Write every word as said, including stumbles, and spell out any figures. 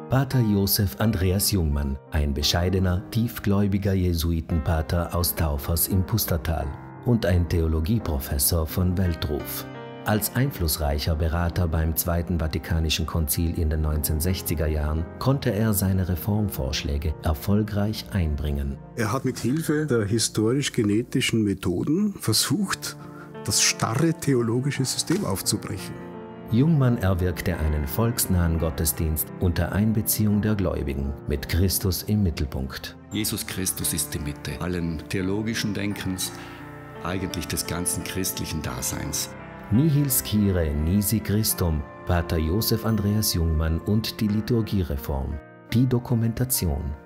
Pater Josef Andreas Jungmann, ein bescheidener, tiefgläubiger Jesuitenpater aus Taufers im Pustertal und ein Theologieprofessor von Weltruf. Als einflussreicher Berater beim Zweiten Vatikanischen Konzil in den neunzehnhundertsechziger Jahren konnte er seine Reformvorschläge erfolgreich einbringen. Er hat mit Hilfe der historisch-genetischen Methoden versucht, das starre theologische System aufzubrechen. Jungmann erwirkte einen volksnahen Gottesdienst unter Einbeziehung der Gläubigen, mit Christus im Mittelpunkt. Jesus Christus ist die Mitte allen theologischen Denkens, eigentlich des ganzen christlichen Daseins. Nihil scire nisi Christum, Pater Josef Andreas Jungmann und die Liturgiereform, die Dokumentation.